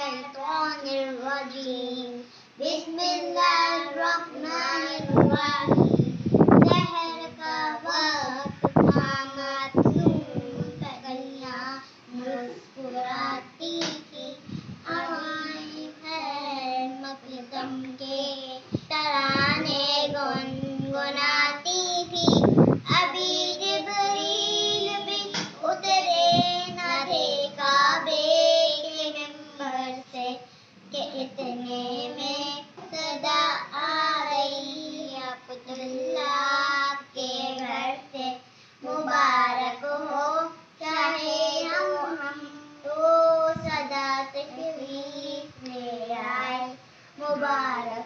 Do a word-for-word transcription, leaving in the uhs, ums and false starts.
الشيطان الرجيم بسم الله الرحمن الرحيم سحر کا وقت تھا معصوم تکلیاں مسکراتی تھی ہوائیں خیر مقدم کے ترانے گنگناتی تھی ابھی جبریل بھی اترے نہ تھے کعبے کے منبر سے کہ اتنے میں صدا آ رہی عبداللہ کے گھر سے مبارک ہو چاہے ہم ہم تو صدا تشریف لے آئے مبارک